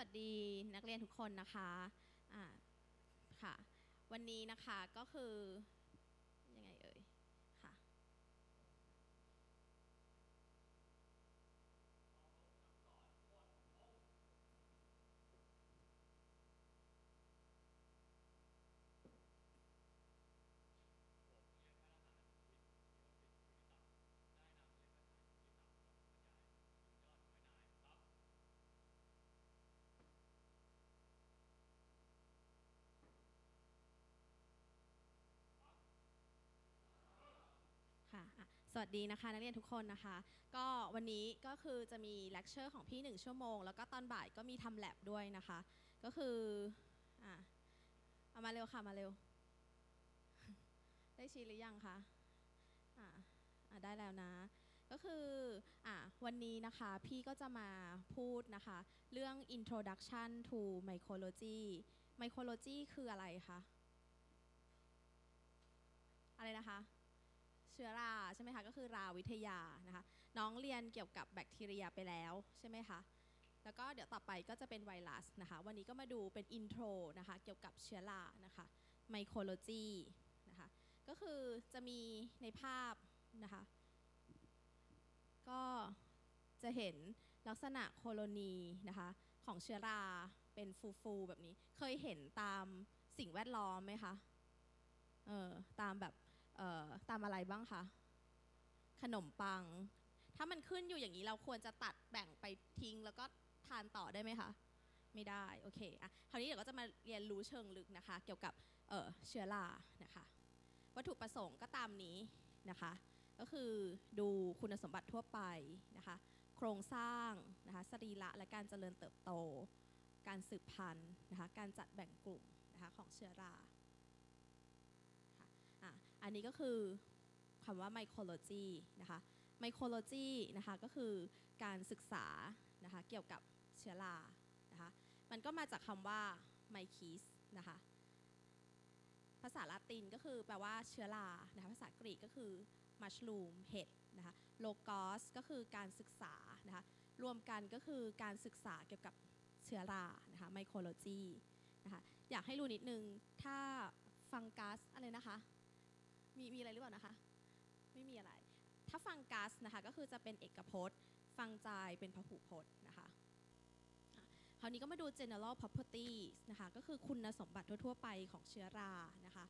วัสดีนักเรียนทุกคนนะคะค่ะวันนี้นะคะก็คือยังไงเอ่ยค่ะค่ะสวัสดีนะคะนักเรียนทุกคนนะคะก็วันนี้ก็คือจะมีเลคเชอร์ของพี่1 ชั่วโมงแล้วก็ตอนบ่ายก็มีทำแลบด้วยนะคะก็คือเอามาเร็วค่ะมาเร็วได้ชี้หรือยังคะได้แล้วนะก็คือวันนี้นะคะพี่ก็จะมาพูดนะคะเรื่อง introduction to mycology mycology คืออะไรคะอะไรนะคะเชื้อราใช่ไหมคะก็คือราวิทยานะคะน้องเรียนเกี่ยวกับแบคทีเรียไปแล้วใช่ไหมคะแล้วก็เดี๋ยวต่อไปก็จะเป็นไวรัสนะคะวันนี้ก็มาดูเป็นอินโทรนะคะเกี่ยวกับเชื้อรานะคะไมโครโลจีนะคะก็คือจะมีในภาพนะคะก็จะเห็นลักษณะโคโลนีนะคะของเชื้อราเป็นฟูๆแบบนี้เคยเห็นตามสิ่งแวดล้อมไหมคะตามแบบตามอะไรบ้างคะขนมปังถ้ามันขึ้นอยู่อย่างนี้เราควรจะตัดแบ่งไปทิ้งแล้วก็ทานต่อได้ไหมคะไม่ได้โอเคคราวนี้เดี๋ยวก็จะมาเรียนรู้เชิงลึกนะคะเกี่ยวกับเชื้อรานะคะวัตถุประสงค์ก็ตามนี้นะคะก็คือดูคุณสมบัติทั่วไปนะคะโครงสร้างนะคะสรีระและการเจริญเติบโตการสืบพันธุ์นะคะการจัดแบ่งกลุ่มนะคะของเชื้อราอันนี้ก็คือคำว่า mycology นะคะ mycology นะคะก็คือการศึกษานะคะเกี่ยวกับเชื้อรานะคะมันก็มาจากคำว่า mycis นะคะภาษาละตินก็คือแปลว่าเชื้อรานะคะภาษากรีกก็คือ mushroom เห็ดนะคะ logos ก็คือการศึกษานะคะรวมกันก็คือการศึกษาเกี่ยวกับเชื้อรานะคะ mycology นะคะอยากให้รู้นิดนึงถ้าฟังกัสอะไรนะคะมีอะไรหรือเปล่านะคะไม่มีอะไรถ้าฟังกัสนะคะก็คือจะเป็นเอกพจน์ฟังจายเป็นพหูพจน์นะคะคราวนี้ก็มาดู general properties นะคะก็คือคุณสมบัติทั่วๆไปของเชื้อรานะคะ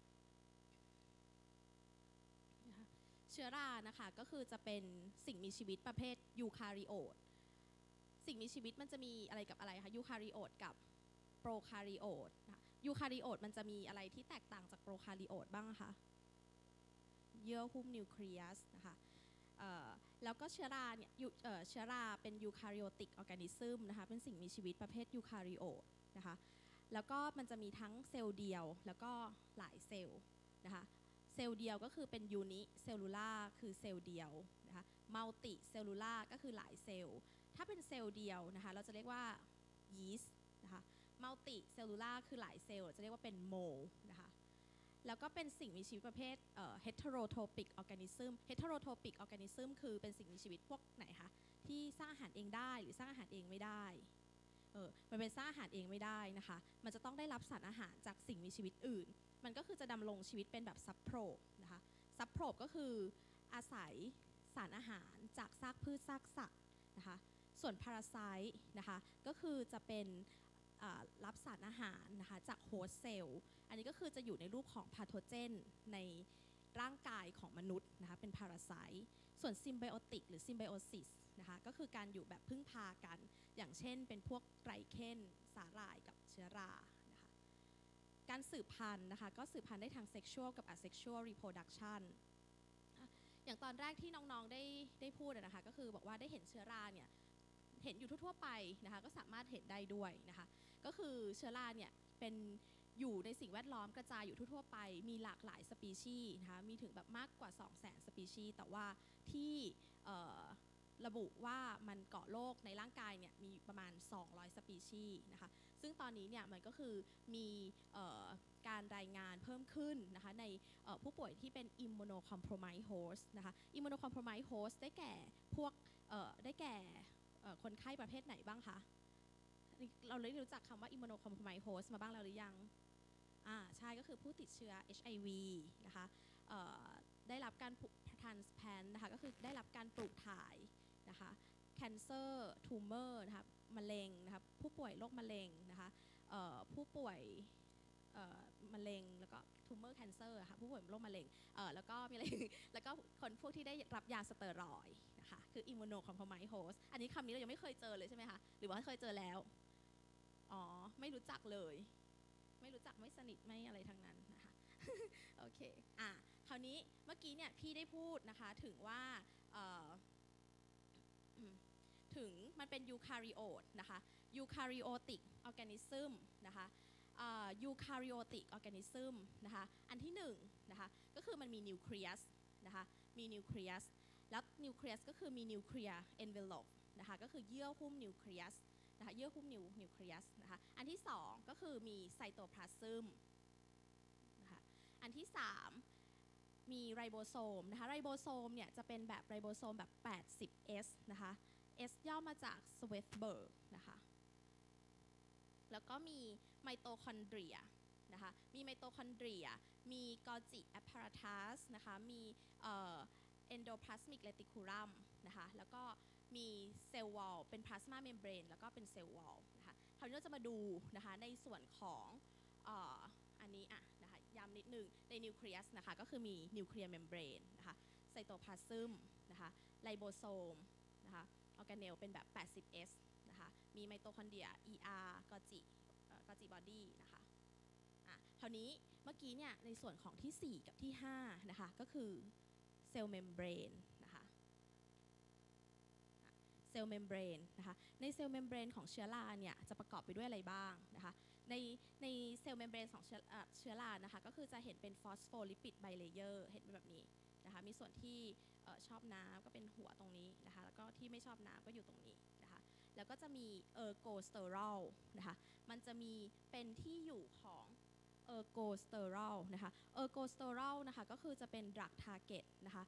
เชื้อรานะคะก็คือจะเป็นสิ่งมีชีวิตประเภทยูคาริโอตสิ่งมีชีวิตมันจะมีอะไรกับอะไรคะยูคาริโอตกับโปรคาริโอตยูคาริโอตมันจะมีอะไรที่แตกต่างจากโปรคาริโอตบ้างคะเยื่อหุ้มนิวเคลียสนะคะแล้วก็เชื้อราเนี่ยเชื้อราเป็นยูคาริโอติกออร์แกนิซึมนะคะเป็นสิ่งมีชีวิตประเภทยูคาริโอตนะคะแล้วก็มันจะมีทั้งเซลล์เดียวแล้วก็หลายเซลล์นะคะเซลล์เดียวก็คือเป็นยูนิเซลลูล่าคือเซลล์เดียวนะคะมัลติเซลลูล่าก็คือหลายเซลล์ถ้าเป็นเซลล์เดียวนะคะเราจะเรียกว่ายีสต์นะคะมัลติเซลลูล่าคือหลายเซลล์จะเรียกว่าเป็นโมลนะคะแล้วก็เป็นสิ่งมีชีวิตประเภทheterotropic organism heterotropic organism คือเป็นสิ่งมีชีวิตพวกไหนคะที่สร้างอาหารเองได้หรือสร้างอาหารเองไม่ได้มันเป็นสร้างอาหารเองไม่ได้นะคะมันจะต้องได้รับสารอาหารจากสิ่งมีชีวิตอื่นมันก็คือจะดำรงชีวิตเป็นแบบซับโพรบนะคะซับโพรบก็คืออาศัยสารอาหารจากซากพืชซากสัตว์นะคะส่วนพาราไซต์นะคะก็คือจะเป็นรับสารอาหารนะคะจากโฮสต์เซลล์อันนี้ก็คือจะอยู่ในรูปของพาโทเจนในร่างกายของมนุษย์นะคะเป็นพาราไซต์ส่วนซิมไบโอติกหรือซิมไบโอซิสนะคะก็คือการอยู่แบบพึ่งพากันอย่างเช่นเป็นพวกไรเคนสาหร่ายกับเชื้อรานะคะการสืบพันธุ์นะคะก็สืบพันธุ์ได้ทางเซ็กชวลกับอะเซ็กชวลรีโปรดักชันอย่างตอนแรกที่น้องๆได้พูดนะคะก็คือบอกว่าได้เห็นเชื้อราเนี่ยเห็นอยู่ทั่วไปนะคะก็สามารถเห็นได้ด้วยนะคะก็คือเชื้อราเนี่ยเป็นอยู่ในสิ่งแวดล้อมกระจายอยู่ทั่วไปมีหลากหลายสปีชีส์นะคะมีถึงแบบมากกว่า 200,000 สปีชีส์แต่ว่าที่ระบุว่ามันเกาะโรคในร่างกายเนี่ยมีประมาณ200สปีชีส์นะคะซึ่งตอนนี้เนี่ยมันก็คือมีการรายงานเพิ่มขึ้นนะคะในผู้ป่วยที่เป็น immunocompromised host นะคะ immunocompromised host ได้แก่พวกได้แก่คนไข้ประเภทไหนบ้างคะเราได้รู้จักคำว่า immunocompromised host มาบ้างแล้วหรือยังใช่ก็คือผู้ติดเชื้อ HIV นะคะได้รับการtransplant นะคะก็คือได้รับการปลูกถ่ายนะคะ cancer tumor นะคะมะเร็งนะคะผู้ป่วยโรคมะเร็งนะคะผู้ป่วยมะเร็งแล้วก็ tumor cancer ค่ะผู้ป่วยโรคมะเร็งแล้วก็มีอะไร แล้วก็คนพวกที่ได้รับยาสเตียรอยด์นะคะคือ immunocompromised host อันนี้คำนี้เรายังไม่เคยเจอเลยใช่ไหมคะหรือว่าเคยเจอแล้วไม่รู้จักเลยไม่รู้จักไม่สนิทไม่อะไรทั้งนั้นนะคะ โอเคคราวนี้เมื่อกี้เนี่ยพี่ได้พูดนะคะถึงว่าถึงมันเป็นยูคาริโอตนะคะยูคาริโอติกออร์แกนิซึมนะคะยูคาริโอติกออร์แกนิซึมนะคะอันที่หนึ่งนะคะก็คือมันมีนิวเคลียสนะคะมีนิวเคลียสแล้วนิวเคลียสก็คือมีนิวเคลียร์เอนเวลโลปนะคะก็คือเยื่อหุ้มนิวเคลียสนะคะเยื่อหุ้มนิวเคลียสนะคะอันที่สองก็คือมีไซโตพลาซึมนะคะอันที่สามมีไรโบโซมนะคะไรโบโซมเนี่ยจะเป็นแบบไรโบโซมแบบ 80S นะคะ S ย่อมาจากสเวตเบิร์กนะคะแล้วก็มีไมโตคอนเดรียนะคะมีไมโตคอนเดรียมีกอจิแอปพาราทัสนะคะมีเอนโดพลาสมิกเรติคูลัมนะคะแล้วก็มีเซลล์วอลเป็นพลาสมาเมมเบรนแล้วก็เป็นเซลล์วอลนะคะคราวนี้เราจะมาดูนะคะในส่วนของอันนี้นะคะย้ำนิดนึงในนิวเคลียสนะคะก็คือมีนิวเคลียร์เมมเบรนนะคะไซโตพลาซึมนะคะไลโบโซมนะคะออร์แกเนลเป็นแบบ 80S นะคะมีไมโตคอนเดรีย ER กอจิบอดี้นะคะคราวนี้เมื่อกี้เนี่ยในส่วนของที่ 4 กับที่ 5 นะคะก็คือเซลล์เมมเบรนนะคะเซลล์เมมเบรนนะคะในเซลล์เมมเบรนของเชื้อราเนี่ยจะประกอบไปด้วยอะไรบ้างนะคะในเซลล์เมมเบรนของเชื้อรานะคะก็คือจะเห็นเป็นฟอสโฟลิปิดไบเลเยอร์เห็นเป็นแบบนี้นะคะมีส่วนที่ชอบน้ำก็เป็นหัวตรงนี้นะคะแล้วก็ที่ไม่ชอบน้ำก็อยู่ตรงนี้นะคะแล้วก็จะมีเออร์โกสเตอรอลนะคะมันจะมีเป็นที่อยู่ของเออร์โกสเตอรอลนะคะเออร์โกสเตอรอลนะคะก็คือจะเป็นดรักทาร์เก็ตนะคะ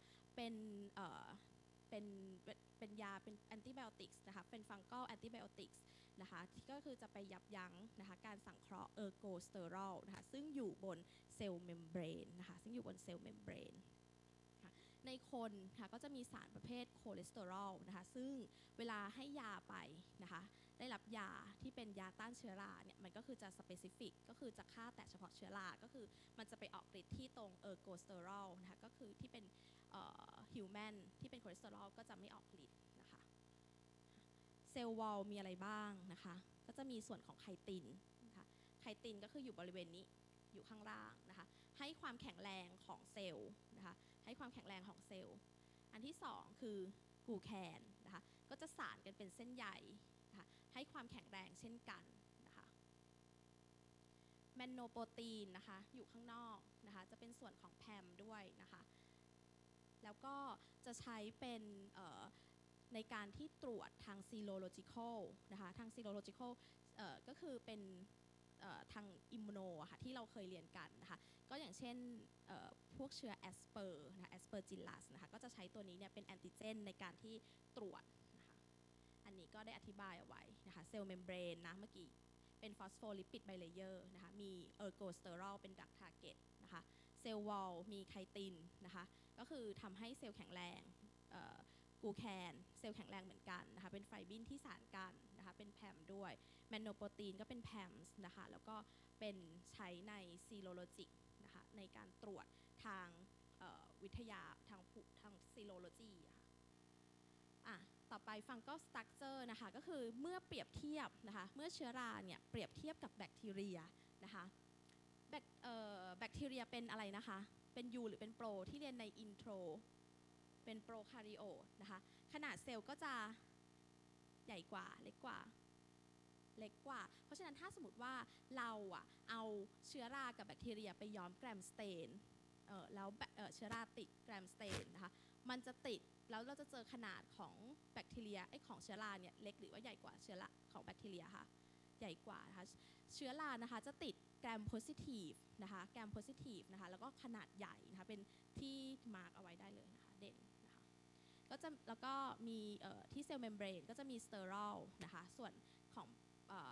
เป็นยาเป็นแอนติไบโอติกส์นะคะเป็นฟังกัลแอนติไบโอติกส์นะคะที่ก็คือจะไปยับยั้งนะคะการสังเคราะห์เออร์โกสเตอรอลนะคะซึ่งอยู่บนเซลล์เมมเบรนนะคะซึ่งอยู่บนเซลล์เมมเบรนในคนค่ะก็จะมีสารประเภทคอเลสเตอรอลนะคะซึ่งเวลาให้ยาไปนะคะได้รับยาที่เป็นยาต้านเชื้อราเนี่ยมันก็คือจะสเปซิฟิกก็คือจะฆ่าแต่เฉพาะเชื้อราก็คือมันจะไปออกฤทธิ์ที่ตรงเออร์โกสเตอรอลนะคะก็คือที่เป็นฮิวแมนที่เป็นคอเลสเตอรอลก็จะไม่ออกฤทธิ์นะคะเซลล์วอลมีอะไรบ้างนะคะก็จะมีส่วนของไคตินนะคะไคตินก็คืออยู่บริเวณนี้อยู่ข้างล่างนะคะให้ความแข็งแรงของเซลล์นะคะให้ความแข็งแรงของเซลล์อันที่2คือกลูแคนนะคะก็จะสานกันเป็นเส้นใยนะคะให้ความแข็งแรงเช่นกันนะคะแมนโนโปรตีนนะคะอยู่ข้างนอกนะคะจะเป็นส่วนของแพมด้วยนะคะแล้วก็จะใช้เป็นในการที่ตรวจทาง serological นะคะทาง serological ก็คือเป็นทางอิมมูโนค่ะที่เราเคยเรียนกันนะคะก็อย่างเช่นพวกเชื้อแอสเปอร์นะคะแอสเปอร์จิลลัสนะคะก็จะใช้ตัวนี้เนี่ยเป็นแอนติเจนในการที่ตรวจนะคะอันนี้ก็ได้อธิบายเอาไว้นะคะเซลล์เมมเบรนนะเมื่อกี้เป็นฟอสโฟลิปิดไบเลเยอร์นะคะมีเออร์โกสเตอรอลเป็นดักทาร์เก็ตนะคะเซลล์วอลมีไคตินนะคะก็คือทำให้เซลล์แข็งแรงกลูแคนเซลล์แข็งแรงเหมือนกันนะคะเป็นไฟบินที่สานกันนะคะเป็นแพมด้วยแมนโนโปรตีนก็เป็นแพมส์นะคะแล้วก็เป็นใช้ในซีโรโลจิกนะคะในการตรวจทางวิทยาทางซีโรโลจีค่ะต่อไปฟังก็สตั๊กเจอร์นะคะก็คือเมื่อเปรียบเทียบนะคะเมื่อเชื้อราเนี่ยเปรียบเทียบกับแบคทีเรียนะคะแบคทีเรียเป็นอะไรนะคะเป็นยูหรือเป็นโปรที่เรียนในอินโทรเป็นโปรคาริโอตนะคะขนาดเซลล์ก็จะใหญ่กว่าเล็กกว่าเพราะฉะนั้นถ้าสมมติว่าเราเอาเชื้อรากับแบคทีเรียไปย้อมแกรมสเตนแล้วเชื้อราติดแกรมสเตนนะคะมันจะติดแล้วเราจะเจอขนาดของแบคทีเรียของเชื้อราเนี่ยเล็กหรือว่าใหญ่กว่าเชื้อราของแบคทีเรียค่ะใหญ่กว่านะคะเชื้อรานะคะจะติดแกรมโพซิทีฟนะคะแกรมโพซิทีฟนะคะแล้วก็ขนาดใหญ่นะคะเป็นที่มาร์กเอาไว้ได้เลยนะคะเด่นนะคะก็จะแล้วก็มีที่เซลล์เมมเบรนก็จะมีสเตอรอลนะคะส่วนของแบคที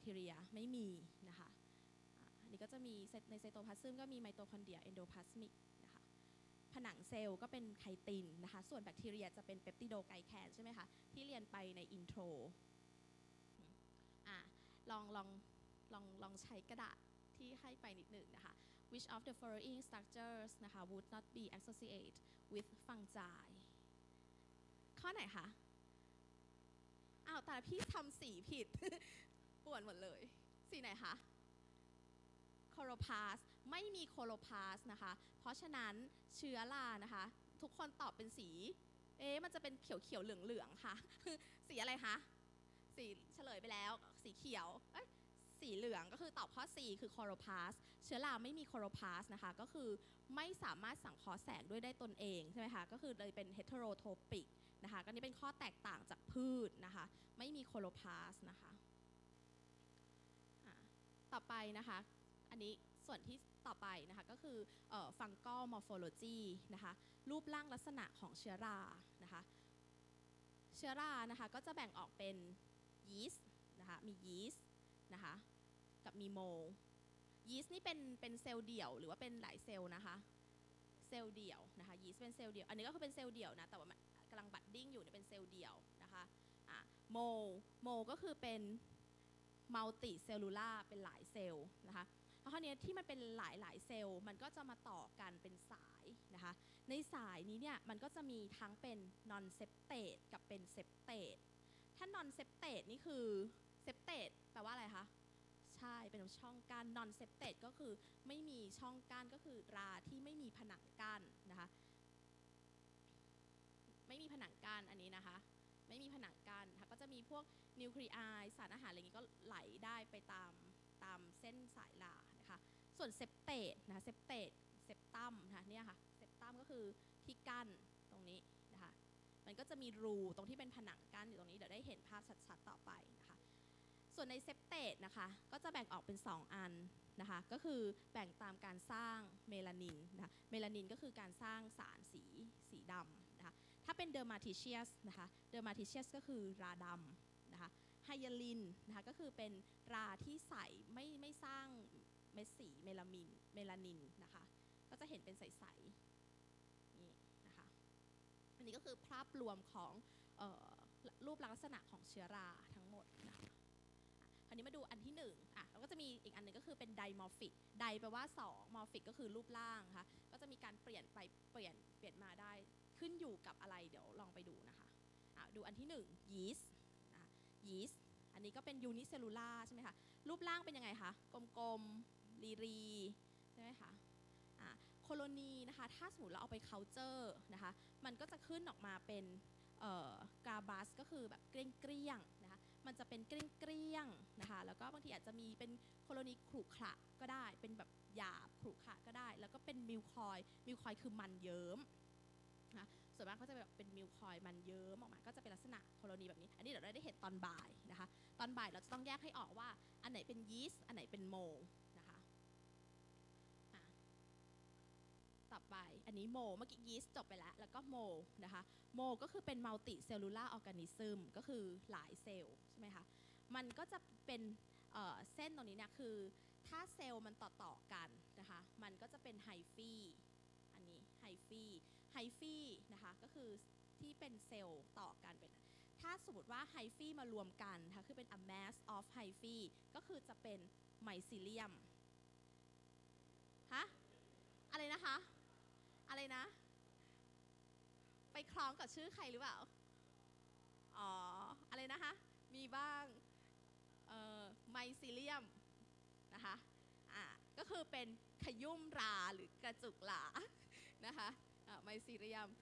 ทีเรียไม่มีนะคะอันนี้ก็จะมีในไซโตพลาซึมก็มีไมโตคอนเดรียเอนโดพลาสมิกนะคะผนังเซลล์ก็เป็นไคตินนะคะส่วนแบคทีเรียจะเป็นเปปติโดไกลแคนใช่ไหมคะที่เรียนไปในอินโทรลองใช้กระดาษที่ให้ไปนิดหนึ่งนะคะ which of the following structures นะคะ would not be associated with fungi ข้อไหนคะอ้าวแต่พี่ทำสีผิด ป่วนหมดเลยสีไหนคะโคโรพาสไม่มีโคโรพาสนะคะเพราะฉะนั้นเชื้อรานะคะทุกคนตอบเป็นสีมันจะเป็นเขียวๆเหลืองๆค่ะ สีอะไรคะสีเฉลยไปแล้วสีเขียวสีเหลืองก็คือตอบข้อ C คือโคโรพาสเชื้อราไม่มีโคโรพาสนะคะก็คือไม่สามารถสังเคราะห์แสงด้วยได้ตนเองใช่ไหมคะก็คือเลยเป็นเฮเทโรโทปิกนะคะก็นี่เป็นข้อแตกต่างจากพืชนะคะไม่มีโคโรพาสนะคะต่อไปนะคะอันนี้ส่วนที่ต่อไปนะคะก็คือฟังกอลมอร์โฟโลจีนะคะรูปร่างลักษณะของเชื้อรานะคะเชื้อรานะคะก็จะแบ่งออกเป็นยีสต์นะคะมียีสต์นะคะกับมีโมลยีสต์นี่เป็นเซลล์เดี่ยวหรือว่าเป็นหลายเซลล์นะคะเซลล์เดี่ยวนะคะยีสต์เป็นเซลล์เดี่ยวอันนี้ก็คือเป็นเซลล์เดี่ยวนะแต่ว่ากำลังบัดดิ้งอยู่เนี่ยเป็นเซลล์เดี่ยวนะคะโมลก็คือเป็นมัลติเซลลูล่าเป็นหลายเซลล์นะคะแล้วคราวนี้ที่มันเป็นหลายเซลล์มันก็จะมาต่อกันเป็นสายนะคะในสายนี้เนี่ยมันก็จะมีทั้งเป็นนอนเซปเตตกับเป็นเซปเตตถ้านอนเซปเตตนี่คือเซปเตตแปลว่าอะไรคะใช่เป็นช่องกั้นนอนเซปเตตก็คือไม่มีช่องกั้นก็คือราที่ไม่มีผนังกั้นนะคะไม่มีผนังกั้นอันนี้นะคะไม่มีผนังกั้นค่ะก็จะมีพวกนิวคลีไอสารอาหารอะไรอย่างนี้ก็ไหลได้ไปตามเส้นสายรานะคะส่วนเซปเตตนะคะเซปเตตเซปตัมนะคะเนี่ยค่ะเซปตัมก็คือที่กั้นตรงนี้นะคะมันก็จะมีรูตรงที่เป็นผนังกั้นอยู่ตรงนี้เดี๋ยวได้เห็นภาพชัดๆต่อไปนะคะส่วนในเซปเตตนะคะก็จะแบ่งออกเป็น2อันนะคะก็คือแบ่งตามการสร้างเมลานินนะคะเมลานินก็คือการสร้างสารสีดำนะคะถ้าเป็นเดอร์มาทิเชียสนะคะเดอร์มาทิเชียสก็คือราดำนะคะไฮยาลินนะคะก็คือเป็นราที่ใสไม่สร้างเม็ดสีเมลานินนะคะก็จะเห็นเป็นใสๆนี่นะคะอันนี้ก็คือภาพรวมของรูปลักษณะของเชื้อราทั้งหมดนะคะคราวนี้มาดูอันที่1แล้วก็จะมีอีกอันนึงก็คือเป็นไดมอร์ฟิกไดแปลว่า2มอร์ฟิกก็คือรูปร่างนะคะก็จะมีการเปลี่ยนไปเปลี่ยนมาได้ขึ้นอยู่กับอะไรเดี๋ยวลองไปดูนะคะดูอันที่1ยีสต์อันนี้ก็เป็นยูนิเซลลูล่าใช่ไหมคะรูปร่างเป็นยังไงคะกลมๆรีใช่ไหมคะโคโลนีนะคะถ้าสมมติเราเอาไปเคาน์เตอร์นะคะมันก็จะขึ้นออกมาเป็นกราบัสก็คือแบบเกลี้ยงนะคะมันจะเป็นเกลี้ยงนะคะแล้วก็บางทีอาจจะมีเป็นโคโลนีขรุขระก็ได้เป็นแบบหยาบขรุขระก็ได้แล้วก็เป็นมิลคอยคือมันเยิ้มนะส่วนมากก็จะแบบเป็นมิลคอยมันเยิ้มออกมาก็จะเป็นลักษณะโคโลนีแบบนี้อันนี้เดี๋ยวเราได้เห็นตอนบ่ายนะคะตอนบ่ายเราจะต้องแยกให้ออกว่าอันไหนเป็นยีสต์อันไหนเป็นโมลนะคะต่อไปอันนี้โมเมื่อกี้ยีสต์จบไปแล้วก็โมนะคะโมก็คือเป็นมัลติเซลลูล่าออร์แกนิซึมก็คือหลายเซลล์ใช่ไหมคะมันก็จะเป็นเส้นตรงนี้เนี่ยคือถ้าเซลล์มันต่อกันนะคะมันก็จะเป็นไฮฟีอันนี้ไฮฟีนะคะก็คือที่เป็นเซลล์ต่อกันเป็นถ้าสมมติว่าไฮฟีมารวมกันนะคะคือเป็น a mass of hyphae ก็คือจะเป็นไมซิเลียมฮะอะไรนะคะอะไรนะไปคล้องกับชื่อใครหรือเปล่าอะไรนะคะมีบ้างไมซิเลียมนะคะก็คือเป็นขยุ่มราหรือกระจุกหลานะคะไมซิเลียม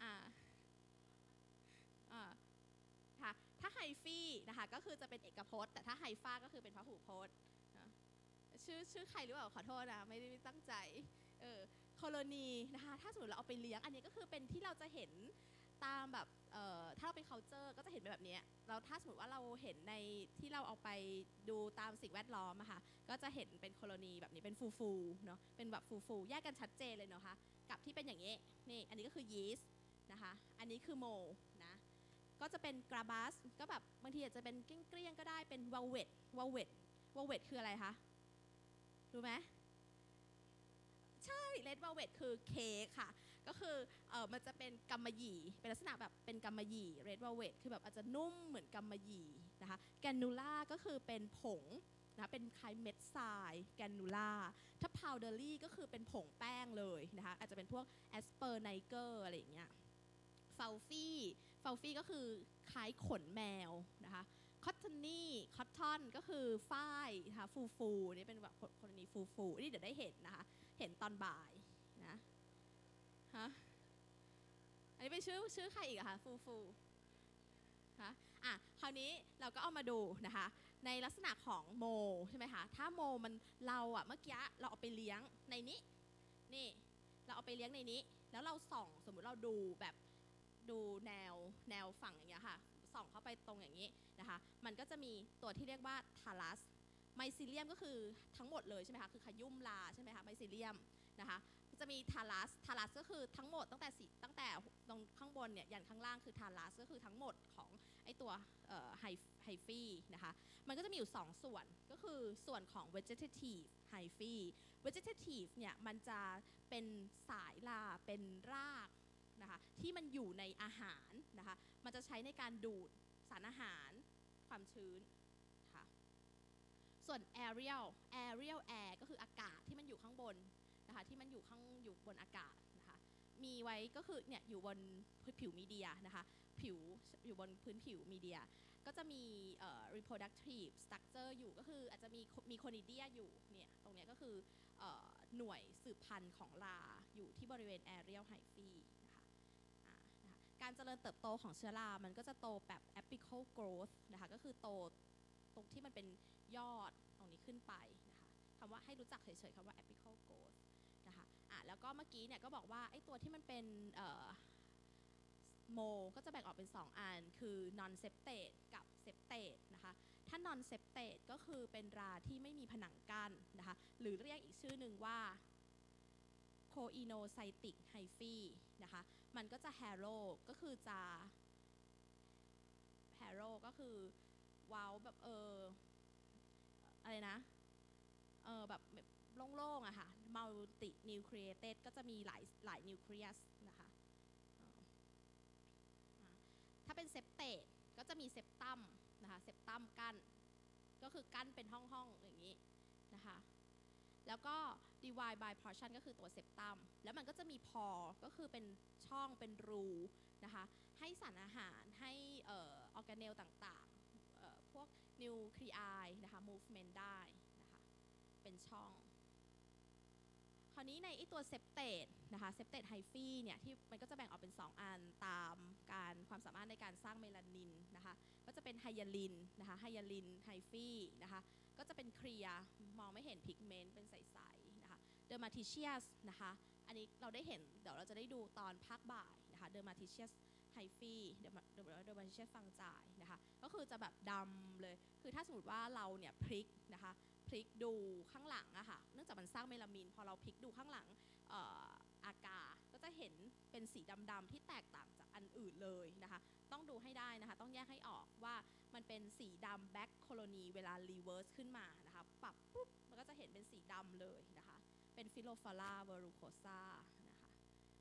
ค่ะถ้าไฮฟีนะคะก็คือจะเป็นเอกพจน์แต่ถ้าไฮฟ้าก็คือเป็นพหูพจน์นะชื่อใครหรือเปล่าขอโทษนะไม่ได้ตั้งใจโคโลนีนะคะถ้าสมมติเราเอาไปเลี้ยงอันนี้ก็คือเป็นที่เราจะเห็นตามแบบถ้าเราไปเคาน์เตอร์ก็จะเห็นแบบนี้เราถ้าสมมติว่าเราเห็นในที่เราเอาไปดูตามสิ่งแวดล้อมอะค่ะก็จะเห็นเป็นโคโลนีแบบนี้เป็นฟูเนาะเป็นแบบฟูแยกกันชัดเจนเลยเนาะคะกับที่เป็นอย่างนี้นี่อันนี้ก็คือยีสต์นะคะอันนี้คือโมนะก็จะเป็นกราบัสก็แบบบางทีอาจจะเป็นเกลี้ยงก็ได้เป็นวาเวต velvet คืออะไรคะรู้ไหมใช่ red velvet คือเค้กค่ะก็คือมันจะเป็นกำมะหยี่เป็นลักษณะแบบเป็นกำมะหยี่ red velvet คือแบบอาจจะนุ่มเหมือนกำมะหยี่นะคะ granula ก็คือเป็นผงนะเป็นคล้ายเม็ดทราย granula ถ้า powdery ก็คือเป็นผงแป้งเลยนะคะอาจจะเป็นพวก asperniger อะไรอย่างเงี้ย fluffy ก็คือคล้ายขนแมวนะคะ cotton ก็คือฝ้ายนะคะฟูนี่เป็นแบบคนนี้ฟูนี่เดี๋ยวได้เห็นนะคะเห็นตอนบ่ายนะฮะอันนี้เป็นชื่อใครอีกอะคะฟูคะคราวนี้เราก็เอามาดูนะคะในลักษณะของโมใช่ไหมคะถ้าโมมันเราอะเมื่อกี้เราเอาไปเลี้ยงในนี้นี่เราเอาไปเลี้ยงในนี้แล้วเราส่องสมมุติเราดูแบบดูแนวฝั่งอย่างเงี้ยค่ะส่องเข้าไปตรงอย่างนี้นะคะมันก็จะมีตัวที่เรียกว่าทารัสไมซิเลียมก็คือทั้งหมดเลยใช่ไหมคะคือขยุ่มลาใช่ไหมคะไมซิเลียมนะคะจะมีทารัสก็คือทั้งหมดตั้งแต่ตรงข้างบนเนี่ยยันข้างล่างคือทารัสก็คือทั้งหมดของไอตัวไฮฟีนะคะมันก็จะมีอยู่2ส่วนก็คือส่วนของ vegetative hyphae vegetative เนี่ยมันจะเป็นสายลาเป็นรากนะคะที่มันอยู่ในอาหารนะคะมันจะใช้ในการดูดสารอาหารความชื้นค่ะส่วน aerial air ก็คืออากาศที่มันอยู่ข้างบนนะคะที่มันอยู่บนอากาศนะคะมีไว้ก็คือเนี่ยอยู่บนพื้นผิวมีเดียนะคะอยู่บนพื้นผิวมีเดียก็จะมีreproductive structure อยู่ก็คืออาจจะมีโคนิเดียอยู่เนี่ยตรงเนี้ยก็คือหน่วยสืบพันธุ์ของลาอยู่ที่บริเวณ aerial hyphae นะคะการเจริญเติบโตของเชื้อรามันก็จะโตแบบ apical growth นะคะก็คือโตตรงที่มันเป็นยอดตรงนี้ขึ้นไปนะคะคำว่าให้รู้จักเฉยๆคำว่า apical growth นะคะแล้วก็เมื่อกี้เนี่ยก็บอกว่าไอ้ตัวที่มันเป็นโมก็จะแบ่งออกเป็น2อันคือ non septate กับ septate นะคะถ้า non septate ก็คือเป็นราที่ไม่มีผนังกั้นนะคะหรือเรียกอีกชื่อหนึ่งว่า coinocytic hyphae นะคะมันก็จะ harrow ก็คือจะ harrow ก็คือว้าวแบบอะไรนะแบบโล่งๆอะค่ะ multi nucleated ก็จะมีหลายนิวเคลียสนะคะถ้าเป็นเซปเตตก็จะมีเซปตัมนะคะเซปตัมกั้นก็คือกั้นเป็นห้องๆอย่างนี้นะคะแล้วก็ divide by portion ก็คือตัวเซปตัมแล้วมันก็จะมีพอก็คือเป็นช่องเป็นรูนะคะให้สารอาหารให้ออร์แกเนลต่างๆพวกนิวคลีไอนะคะ movement ได้นะคะเป็นช่องคราวนี้ในตัวเซปเตตนะคะเซปเตตไฮฟีเนี่ยที่มันก็จะแบ่งออกเป็น2อันตามความสามารถในการสร้างเมลานินนะคะก็จะเป็นไฮยาลินนะคะไฮยาลินไฮฟีนะคะก็จะเป็นเคลียร์มองไม่เห็นพิกเมนต์เป็นใสๆนะคะเดอร์มาทิเชียสนะคะอันนี้เราได้เห็นเดี๋ยวเราจะได้ดูตอนภาคบ่ายนะคะเดอร์มาทิเชียสไฮฟีเดอร์มาทิเชียสฟังจายนะคะก็คือจะแบบดำเลยคือถ้าสมมติว่าเราเนี่ยพลิกนะคะพลิกดูข้างหลังอะค่ะเนื่องจากมันสร้างเมลามีนพอเราพลิกดูข้างหลังอากาศก็จะเห็นเป็นสีดำๆที่แตกต่างจากอันอื่นเลยนะคะต้องดูให้ได้นะคะต้องแยกให้ออกว่ามันเป็นสีดำแบ็คโคโลนีเวลารีเวิร์สขึ้นมานะคะปรับปุ๊บมันก็จะเห็นเป็นสีดำเลยนะคะเป็นฟิโลฟาราเวอรูโคซานะคะ